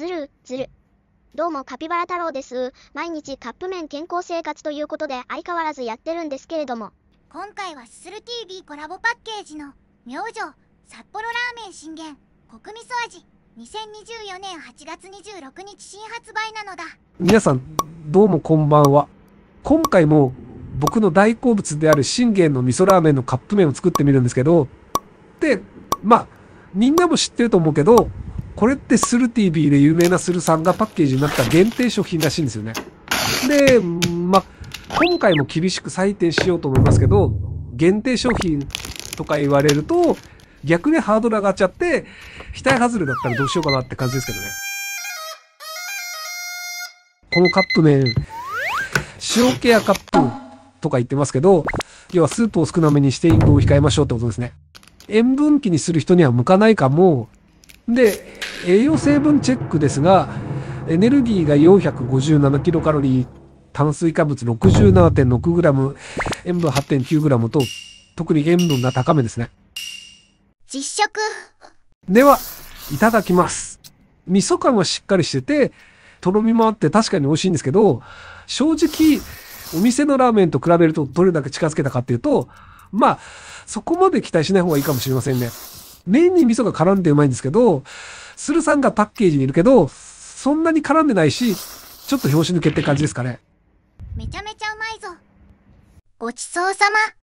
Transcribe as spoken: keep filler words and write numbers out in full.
ずる、ずる。どうもカピバラ太郎です。毎日カップ麺健康生活ということで相変わらずやってるんですけれども。 今回はすする ティービー コラボパッケージの明星札幌ラーメン信玄コク味噌味にせんにじゅうよねんはちがつにじゅうろくにち新発売なのだ。 皆さんどうもこんばんは。今回も僕の大好物である信玄の味噌ラーメンのカップ麺を作ってみるんですけど、でまあみんなも知ってると思うけど、これってスル ティービー で有名なスルさんがパッケージになった限定食品らしいんですよね。でまあ今回も厳しく採点しようと思いますけど、限定商品とか言われると逆にハードル上がっちゃって期待外れだったらどうしようかなって感じですけどね。このカップ麺塩気やカップとか言ってますけど、要はスープを少なめにして塩分を控えましょうってことですね。塩分期にする人には向かないかも。で栄養成分チェックですが、エネルギーが よんひゃくごじゅうななキロカロリー、炭水化物 ろくじゅうななてんろくグラム、塩分 はちてんきゅうグラム と特に塩分が高めですね。 実食ではいただきます。味噌感はしっかりしててとろみもあって確かに美味しいんですけど、正直お店のラーメンと比べるとどれだけ近づけたかっていうと、まあそこまで期待しない方がいいかもしれませんね。麺に味噌が絡んでうまいんですけど、スルさんがパッケージにいるけどそんなに絡んでないし、ちょっと拍子抜けって感じですかね。 めちゃめちゃうまいぞ。ごちそうさま。